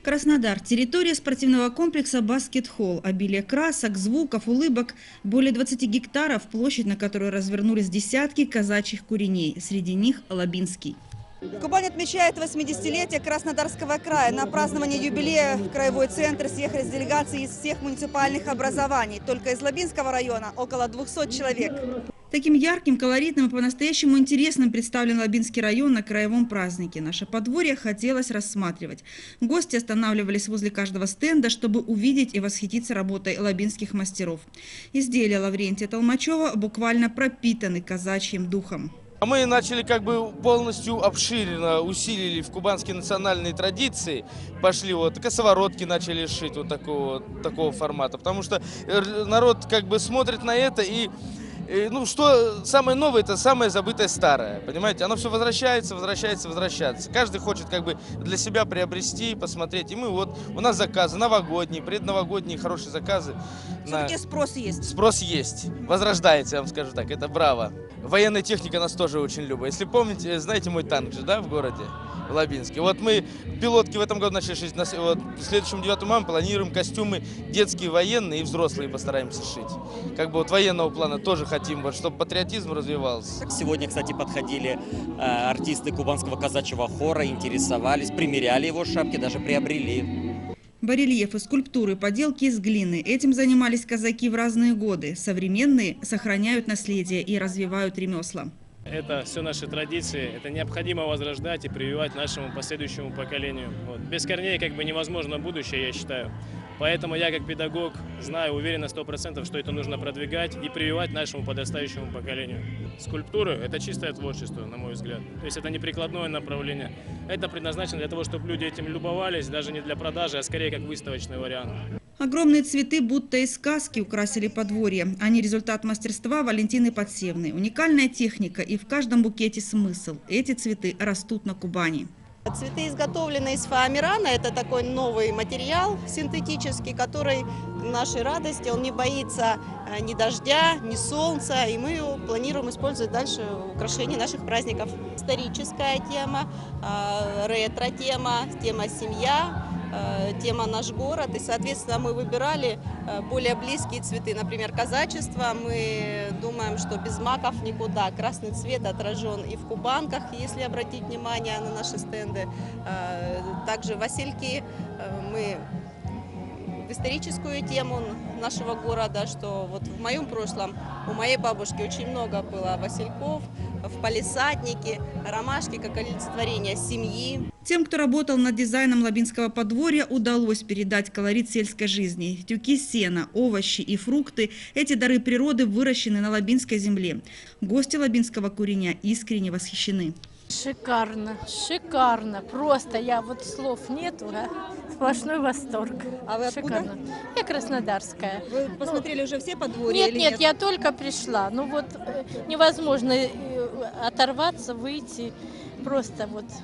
Краснодар. Территория спортивного комплекса «Баскет-холл». Обилие красок, звуков, улыбок. Более 20 гектаров, площадь, на которой развернулись десятки казачьих куреней. Среди них Лабинский. Кубань отмечает 80-летие Краснодарского края. На празднование юбилея в краевой центр съехались делегации из всех муниципальных образований. Только из Лабинского района около 200 человек. Таким ярким, колоритным и по-настоящему интересным представлен Лабинский район на краевом празднике. Наше подворье хотелось рассматривать. Гости останавливались возле каждого стенда, чтобы увидеть и восхититься работой лабинских мастеров. Изделия Лаврентия Толмачева буквально пропитаны казачьим духом. Мы начали полностью обширенно, усилили в кубанские национальные традиции. Пошли косоворотки начали шить такого формата. Потому что народ смотрит на это и что самое новое, это самое забытое старое, понимаете? Оно все возвращается. Каждый хочет для себя приобрести, посмотреть. И у нас заказы новогодние, предновогодние, хорошие заказы. Все-таки спрос есть? Спрос есть. Возрождается, я вам скажу так, это браво. Военная техника нас тоже очень любит. Если помните, знаете мой танк же, да, в городе? В Лабинске. Мы пилотки в этом году начали шить. В следующем 9 мая планируем костюмы детские, военные и взрослые постараемся шить. Военного плана тоже хотим, чтобы патриотизм развивался. Сегодня, кстати, подходили артисты кубанского казачьего хора, интересовались, примеряли его шапки, даже приобрели. Барельефы, скульптуры, поделки из глины. Этим занимались казаки в разные годы. Современные сохраняют наследие и развивают ремесла. Это все наши традиции, это необходимо возрождать и прививать нашему последующему поколению. Без корней невозможно будущее, я считаю. Поэтому я как педагог знаю, уверен на 100%, что это нужно продвигать и прививать нашему подрастающему поколению. Скульптуры – это чистое творчество, на мой взгляд. То есть это не прикладное направление. Это предназначено для того, чтобы люди этим любовались, даже не для продажи, а скорее как выставочный вариант. Огромные цветы, будто из сказки, украсили подворье. Они результат мастерства Валентины Подсевной. Уникальная техника и в каждом букете смысл. Эти цветы растут на Кубани. Цветы изготовлены из фоамирана. Это такой новый материал синтетический, который к нашей радости, он не боится ни дождя, ни солнца. И мы его планируем использовать дальше в украшении наших праздников. Историческая тема, ретро-тема, тема семья. Тема «Наш город», и, соответственно, мы выбирали более близкие цветы, например, казачество. Мы думаем, что без маков никуда. Красный цвет отражен и в кубанках, если обратить внимание на наши стенды. Также васильки. Мы в историческую тему нашего города, что в моем прошлом у моей бабушки очень много было васильков, в палисаднике, ромашки как олицетворение семьи. Тем, кто работал над дизайном лабинского подворья, удалось передать колорит сельской жизни. Тюки сена, овощи и фрукты – эти дары природы выращены на лабинской земле. Гости лабинского куреня искренне восхищены. Шикарно, шикарно. Просто слов нету, сплошной восторг. А вы откуда? Шикарно. Я краснодарская. Вы посмотрели уже все подворья? Нет, я только пришла. Невозможно оторваться, выйти. Просто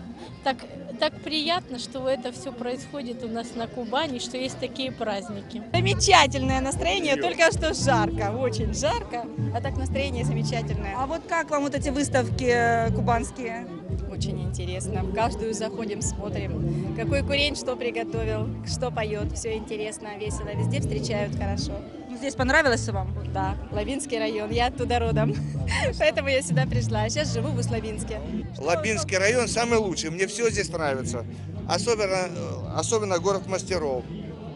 так приятно, что это все происходит у нас на Кубани, что есть такие праздники. Замечательное настроение, только что жарко, очень жарко, а так настроение замечательное. А как вам эти выставки кубанские? Очень интересно. В каждую заходим, смотрим, какой курень что приготовил, что поет. Все интересно, весело. Везде встречают хорошо. Здесь понравилось вам? Да, Лабинский район. Я оттуда родом. Поэтому я сюда пришла. Сейчас живу в Усть-Лабинске. Лабинский район самый лучший. Мне все здесь нравится. Особенно город мастеров.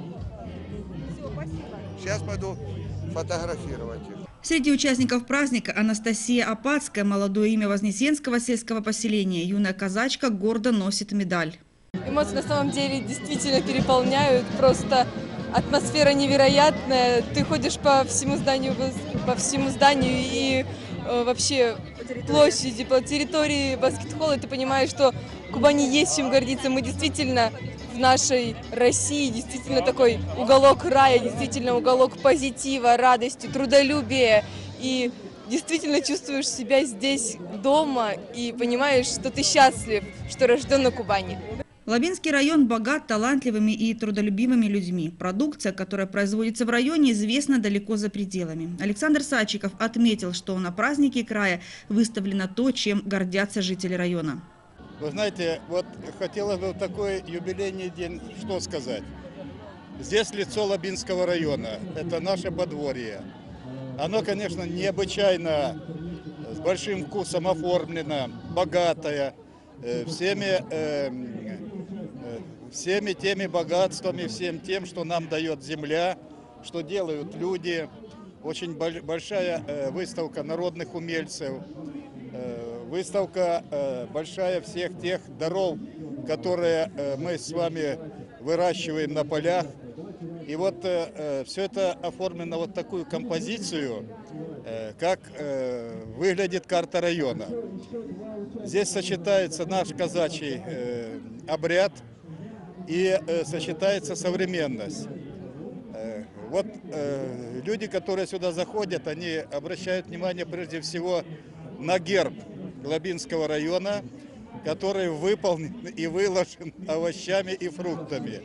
Сейчас пойду фотографировать их. Среди участников праздника Анастасия Апатская, молодое имя вознесенского сельского поселения. Юная казачка гордо носит медаль. Эмоции на самом деле действительно переполняют. Просто атмосфера невероятная. Ты ходишь по всему зданию и вообще площади, по территории баскет-холла, и ты понимаешь, что Кубани есть чем гордиться. Мы действительно в нашей России действительно такой уголок рая, действительно уголок позитива, радости, трудолюбия. И действительно чувствуешь себя здесь дома и понимаешь, что ты счастлив, что рожден на Кубани. Лабинский район богат талантливыми и трудолюбивыми людьми. Продукция, которая производится в районе, известна далеко за пределами. Александр Садчиков отметил, что на празднике края выставлено то, чем гордятся жители района. Вы знаете, вот хотелось бы в такой юбилейный день что сказать. Здесь лицо Лабинского района, это наше подворье. Оно, конечно, необычайно, с большим вкусом оформлено, богатое, всеми теми богатствами, всем тем, что нам дает земля, что делают люди. Очень большая выставка народных умельцев, выставка большая всех тех даров, которые мы с вами выращиваем на полях. И вот все это оформлено вот такую композицию, как выглядит карта района. Здесь сочетается наш казачий обряд и сочетается современность. Вот люди, которые сюда заходят, они обращают внимание прежде всего на герб Лабинского района, который выполнен и выложен овощами и фруктами.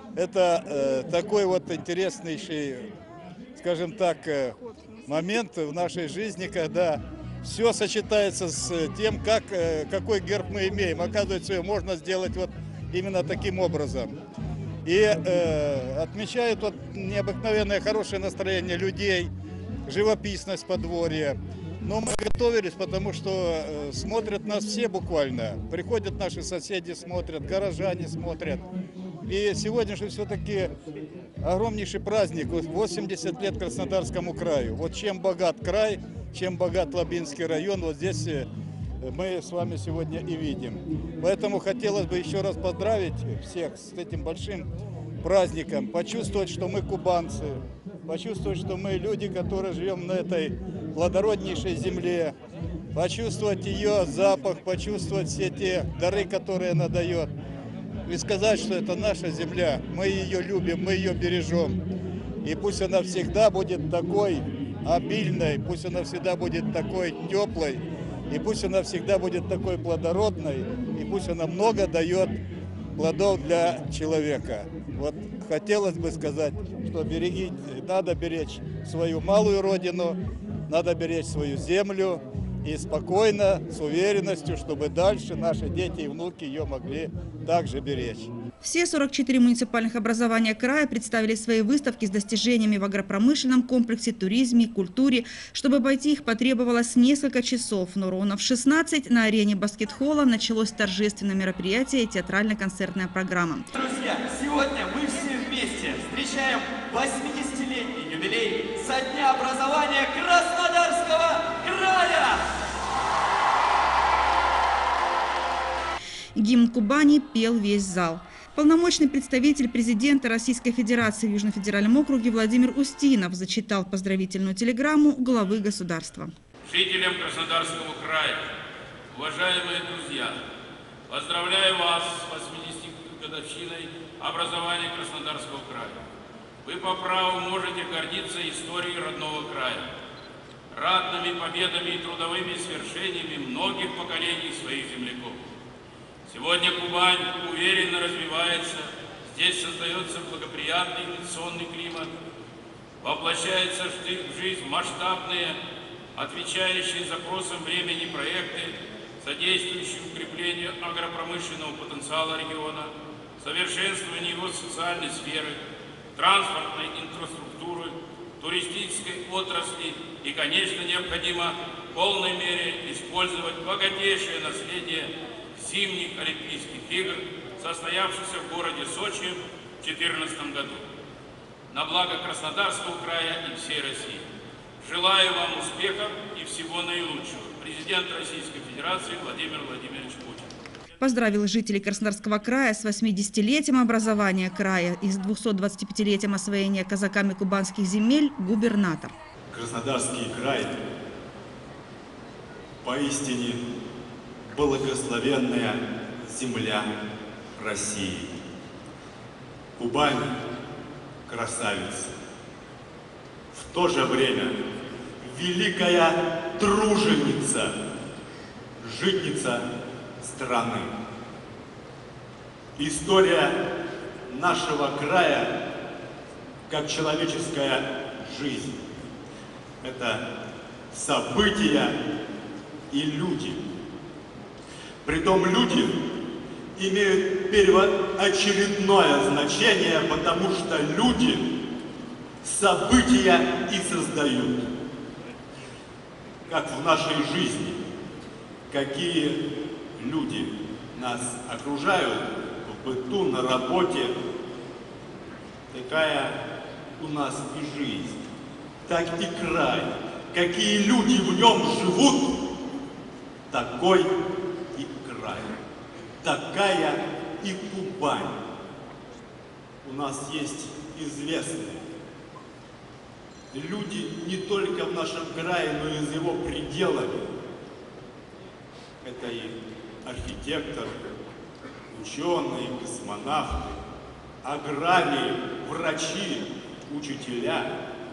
Это такой вот интереснейший, скажем так, момент в нашей жизни, когда все сочетается с тем, какой герб мы имеем. Оказывается, его можно сделать вот именно таким образом. И отмечают вот необыкновенное хорошее настроение людей, живописность подворья. Но мы готовились, потому что смотрят нас все буквально. Приходят наши соседи, смотрят, горожане смотрят. И сегодня же все-таки огромнейший праздник, 80 лет Краснодарскому краю. Вот чем богат край, чем богат Лабинский район, вот здесь мы с вами сегодня и видим. Поэтому хотелось бы еще раз поздравить всех с этим большим праздником, почувствовать, что мы кубанцы, почувствовать, что мы люди, которые живем на этой плодороднейшей земле, почувствовать ее запах, почувствовать все те дары, которые она дает. И сказать, что это наша земля, мы ее любим, мы ее бережем. И пусть она всегда будет такой обильной, пусть она всегда будет такой теплой, и пусть она всегда будет такой плодородной, и пусть она много дает плодов для человека. Вот хотелось бы сказать, что надо беречь свою малую родину, надо беречь свою землю, и спокойно, с уверенностью, чтобы дальше наши дети и внуки ее могли также беречь. Все 44 муниципальных образования края представили свои выставки с достижениями в агропромышленном комплексе, туризме, культуре. Чтобы обойти их, потребовалось несколько часов. Но ровно в 16 на арене баскет-холла началось торжественное мероприятие и театрально-концертная программа. Друзья, сегодня мы все вместе встречаем 80-летний юбилей со дня образования Краснодарского края! Гимн Кубани пел весь зал. Полномочный представитель президента Российской Федерации в Южном федеральном округе Владимир Устинов зачитал поздравительную телеграмму главы государства. Жителям Краснодарского края, уважаемые друзья, поздравляю вас с 80-й годовщиной образования Краснодарского края. Вы по праву можете гордиться историей родного края, ратными победами и трудовыми свершениями многих поколений своих земляков. Сегодня Кубань уверенно развивается, здесь создается благоприятный инвестиционный климат, воплощается в жизнь масштабные, отвечающие запросам времени проекты, содействующие укреплению агропромышленного потенциала региона, совершенствованию его социальной сферы, транспортной инфраструктуры, туристической отрасли и, конечно, необходимо в полной мере использовать богатейшее наследие зимних Олимпийских игр, состоявшихся в городе Сочи в 2014 году. На благо Краснодарского края и всей России. Желаю вам успехов и всего наилучшего. Президент Российской Федерации Владимир Владимирович Путин. Поздравил жителей Краснодарского края с 80-летием образования края и с 225-летием освоения казаками кубанских земель губернатор. Краснодарский край поистине благословенная земля России. Кубань – красавица. В то же время великая труженица, житница страны. История нашего края как человеческая жизнь. Это события и люди. Притом люди имеют первоочередное значение, потому что люди события и создают. Как в нашей жизни, какие люди нас окружают в быту, на работе, такая у нас и жизнь, так и край. Какие люди в нем живут, такой и край. Такая и Кубань. У нас есть известные люди не только в нашем крае, но и за его пределами. Это и архитекторы, ученые, космонавты, аграрии, врачи, учителя.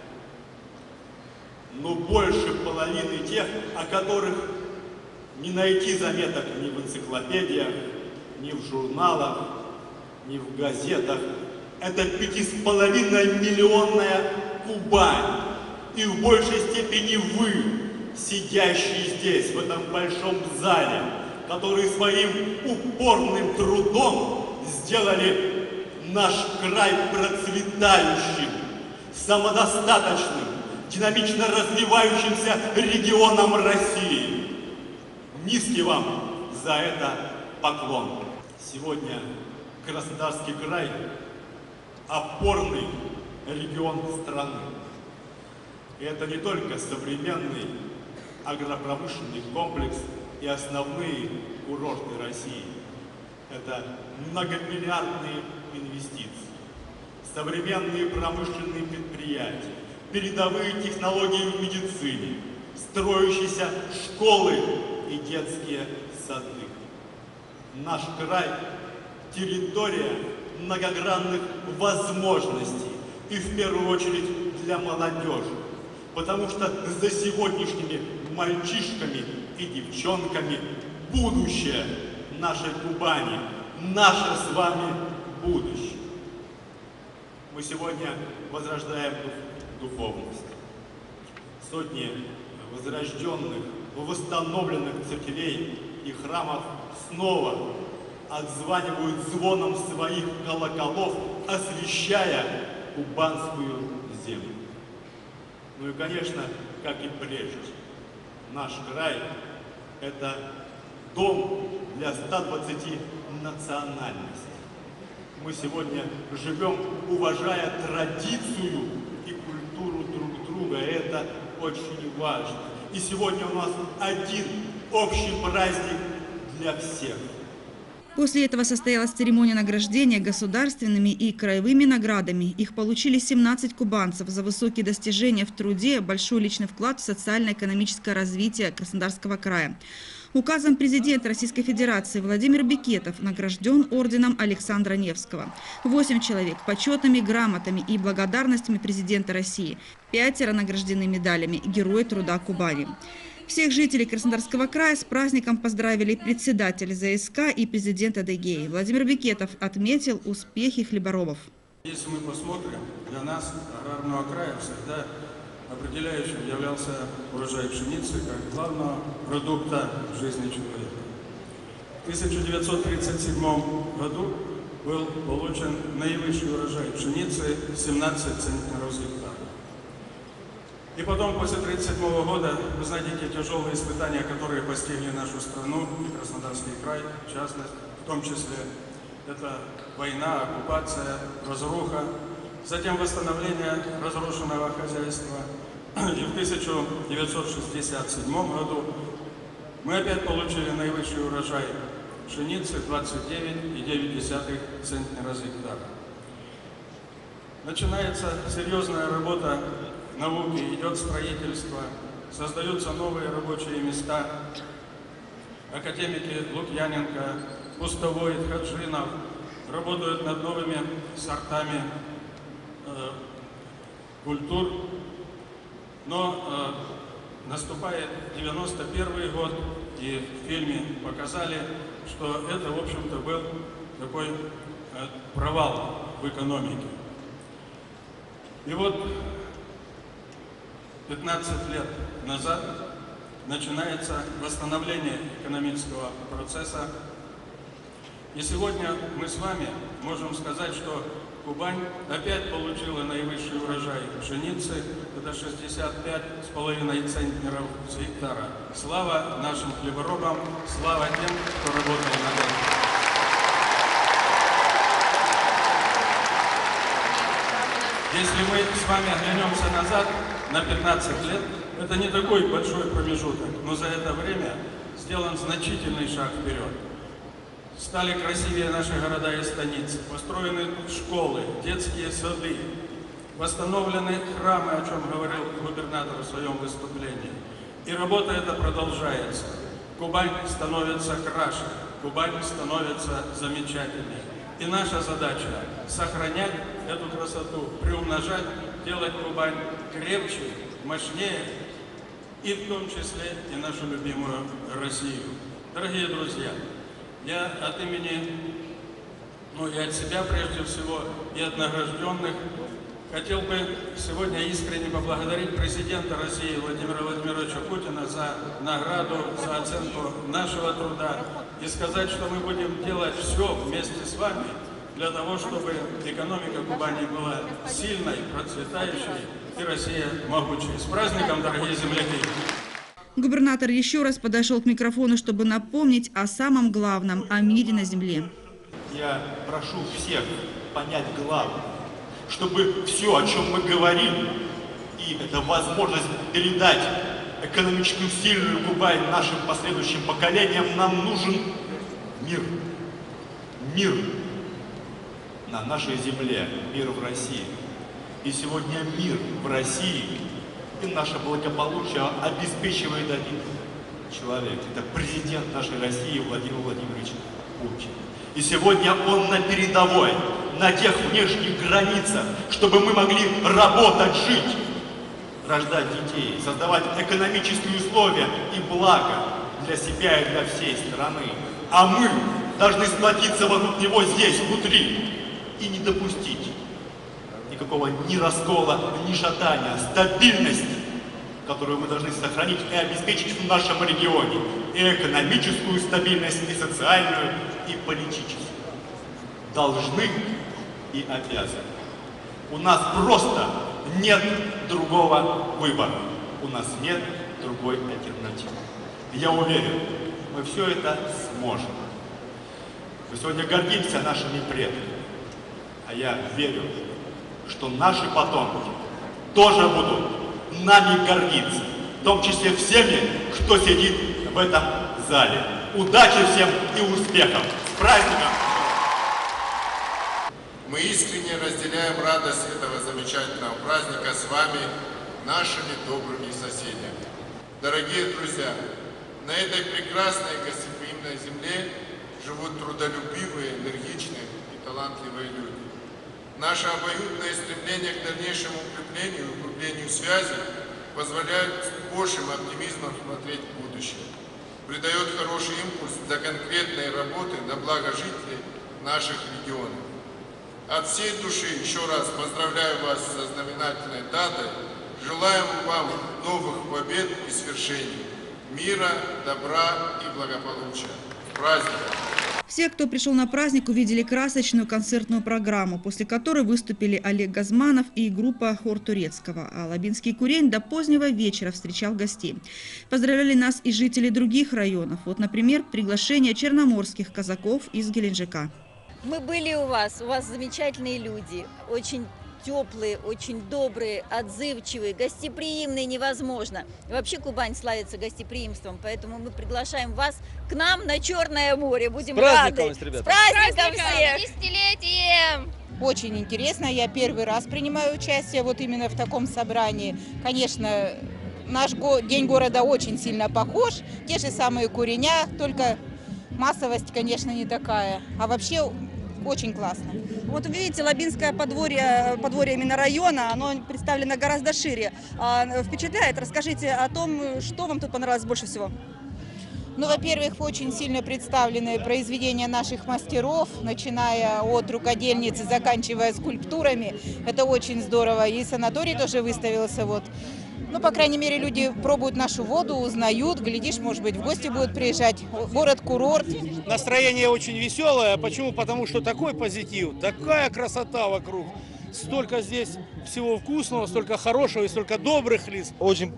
Но больше половины тех, о которых не найти заметок ни в энциклопедиях, ни в журналах, ни в газетах. Это 5,5-миллионная Кубань. И в большей степени вы, сидящие здесь, в этом большом зале, которые своим упорным трудом сделали наш край процветающим, самодостаточным, динамично развивающимся регионом России. Низкий вам за это поклон. Сегодня Краснодарский край – опорный регион страны. И это не только современный агропромышленный комплекс и основные курорты России. Это многомиллиардные инвестиции, современные промышленные предприятия, передовые технологии в медицине, строящиеся школы и детские сады. Наш край – территория многогранных возможностей, и в первую очередь для молодежи, потому что за сегодняшними мальчишками и девчонками будущее нашей Кубани, наше с вами будущее. Мы сегодня возрождаем духовность. Сотни возрожденных, восстановленных церквей и храмов снова отзванивают звоном своих колоколов, освещая кубанскую землю. Ну и, конечно, как и прежде, наш край – это дом для 120 национальностей. Мы сегодня живем, уважая традицию и культуру друг друга. Это очень важно. И сегодня у нас один общий праздник для всех. После этого состоялась церемония награждения государственными и краевыми наградами. Их получили 17 кубанцев за высокие достижения в труде, большой личный вклад в социально-экономическое развитие Краснодарского края. Указом президента Российской Федерации Владимир Бекетов награжден орденом Александра Невского. 8 человек – почетными грамотами и благодарностями президента России. 5 награждены медалями «Герой труда Кубани». Всех жителей Краснодарского края с праздником поздравили председатель ЗСК и президент Адыгеи. Владимир Бекетов отметил успехи хлеборобов. Если мы посмотрим, для нас, аграрного края, всегда определяющим являлся урожай пшеницы как главного продукта жизни человека. В 1937 году был получен наивысший урожай пшеницы – 17 центнеров с гектара. И потом, после 1937 года, вы знаете, те тяжелые испытания, которые постигли нашу страну, и Краснодарский край, в частности, в том числе, это война, оккупация, разруха, затем восстановление разрушенного хозяйства. И в 1967 году мы опять получили наивысший урожай пшеницы 29,9 центнера с гектара. Начинается серьезная работа науки, идет строительство, создаются новые рабочие места. Академики Лукьяненко, Пустовой, Хаджинов работают над новыми сортами культур. Но наступает 91 год, и в фильме показали, что это, в общем-то, был такой провал в экономике. И вот 15 лет назад начинается восстановление экономического процесса. И сегодня мы с вами можем сказать, что Кубань опять получила наивысший урожай пшеницы. Это 65,5 центнеров с гектара. Слава нашим хлеборобам, слава тем, кто работал на этом. Если мы с вами оглянемся назад на 15 лет, это не такой большой промежуток, но за это время сделан значительный шаг вперед. Стали красивее наши города и станицы, построены школы, детские сады, восстановлены храмы, о чем говорил губернатор в своем выступлении. И работа эта продолжается. Кубань становится краше, Кубань становится замечательней. И наша задача – сохранять эту красоту, приумножать, делать Кубань крепче, мощнее, и в том числе и нашу любимую Россию. Дорогие друзья, я от имени, и от себя прежде всего, и от награжденных хотел бы сегодня искренне поблагодарить президента России Владимира Владимировича Путина за награду, за оценку нашего труда и сказать, что мы будем делать все вместе с вами для того, чтобы экономика Кубани была сильной, процветающей и Россия могучей. С праздником, дорогие земляки! Губернатор еще раз подошел к микрофону, чтобы напомнить о самом главном – о мире на земле. Я прошу всех понять главное, чтобы все, о чем мы говорим, и это возможность передать экономическую сильную Кубань нашим последующим поколениям, нам нужен мир. Мир на нашей земле, мир в России. И сегодня мир в России и наше благополучие обеспечивает один человек. Это президент нашей России Владимир Владимирович Путин. И сегодня он на передовой, на тех внешних границах, чтобы мы могли работать, жить, рождать детей, создавать экономические условия и благо для себя и для всей страны. А мы должны сплотиться вокруг него здесь, внутри, и не допустить никакого ни раскола, ни шатания, стабильности, которую мы должны сохранить и обеспечить в нашем регионе. И экономическую стабильность, и социальную, и политическую. Должны и обязаны. У нас просто нет другого выбора. У нас нет другой альтернативы. Я уверен, мы все это сможем. Мы сегодня гордимся нашими предками. А я верю, что наши потомки тоже будут нами гордиться. В том числе всеми, кто сидит в этом зале. Удачи всем и успехов! С праздником! Мы искренне разделяем радость этого замечательного праздника с вами, нашими добрыми соседями. Дорогие друзья, на этой прекрасной гостеприимной земле живут трудолюбивые, энергичные и талантливые люди. Наше обоюдное стремление к дальнейшему укреплению и укреплению связи позволяет с большим оптимизмом смотреть в будущее, придает хороший импульс для конкретной работы на благо жителей наших регионов. От всей души еще раз поздравляю вас со знаменательной датой, желаем вам новых побед и свершений, мира, добра и благополучия. С праздником! Все, кто пришел на праздник, увидели красочную концертную программу, после которой выступили Олег Газманов и группа «Хор Турецкого». А Лабинский курень до позднего вечера встречал гостей. Поздравляли нас и жители других районов. Вот, например, приглашение черноморских казаков из Геленджика. Мы были у вас замечательные люди, очень теплые, очень добрые, отзывчивые, гостеприимные невозможно. И вообще Кубань славится гостеприимством, поэтому мы приглашаем вас к нам на Черное море. Будем рады. С праздником всех! С десятилетием! Очень интересно, я первый раз принимаю участие вот именно в таком собрании. Конечно, наш День города очень сильно похож, те же самые куреня, только массовость, конечно, не такая. А вообще очень классно. Вот видите, Лабинское подворье именно района, оно представлено гораздо шире. Впечатляет? Расскажите о том, что вам тут понравилось больше всего. Ну, во-первых, очень сильно представлены произведения наших мастеров, начиная от рукодельницы, заканчивая скульптурами. Это очень здорово. И санаторий тоже выставился вот. Ну, по крайней мере, люди пробуют нашу воду, узнают, глядишь, может быть, в гости будут приезжать. Город-курорт. Настроение очень веселое. Почему? Потому что такой позитив, такая красота вокруг. Столько здесь всего вкусного, столько хорошего и столько добрых лиц. Очень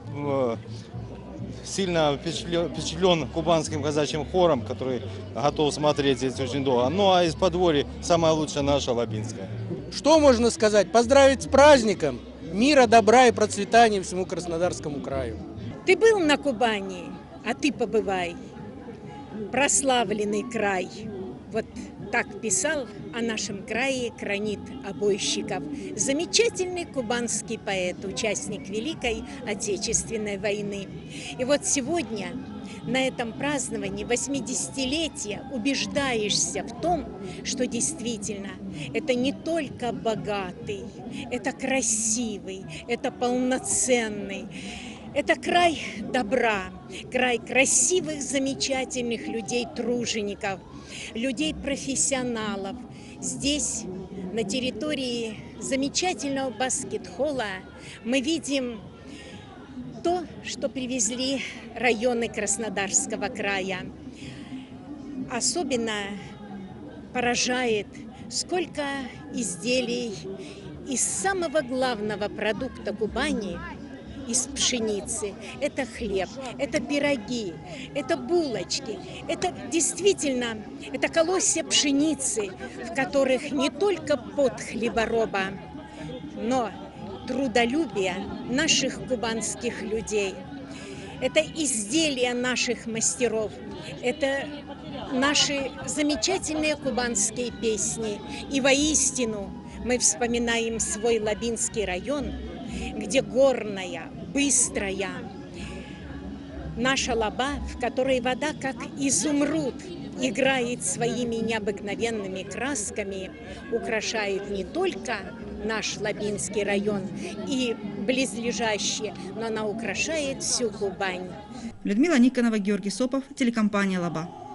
сильно впечатлен кубанским казачьим хором, который готов смотреть здесь очень долго. Ну а из подворья самая лучшая наша Лабинская. Что можно сказать? Поздравить с праздником! Мира, добра и процветания всему Краснодарскому краю. Ты был на Кубани, а ты побывай. Прославленный край. Вот так писал о нашем крае Кранит Обойщиков. Замечательный кубанский поэт, участник Великой Отечественной войны. И вот сегодня на этом праздновании 80-летия убеждаешься в том, что действительно это не только богатый, это красивый, это полноценный. Это край добра, край красивых, замечательных людей, тружеников, людей-профессионалов. Здесь, на территории замечательного баскет-холла, мы видим то, что привезли районы Краснодарского края. Особенно поражает, сколько изделий из самого главного продукта Кубани, из пшеницы. Это хлеб, это пироги, это булочки. Это действительно, это колосья пшеницы, в которых не только пот хлебороба, но трудолюбие наших кубанских людей. Это изделия наших мастеров, это наши замечательные кубанские песни. И воистину мы вспоминаем свой Лабинский район, где горная, быстрая наша Лаба, в которой вода, как изумруд, играет своими необыкновенными красками, украшает не только наш Лабинский район и близлежащие, но она украшает всю Кубань. Людмила Никонова, Георгий Сопов, телекомпания «Лаба».